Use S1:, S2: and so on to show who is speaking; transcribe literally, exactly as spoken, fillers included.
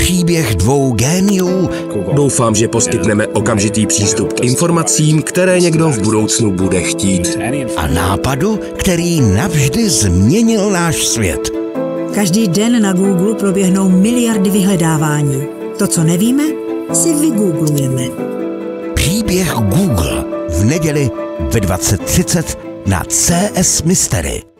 S1: Příběh dvou géniů.
S2: Doufám, že poskytneme okamžitý přístup k informacím, které někdo v budoucnu bude chtít.
S1: A nápadu, který navždy změnil náš svět.
S3: Každý den na Google proběhnou miliardy vyhledávání. To, co nevíme, si vygooglujeme.
S1: Příběh Google v neděli ve dvacet třicet na C S Mystery.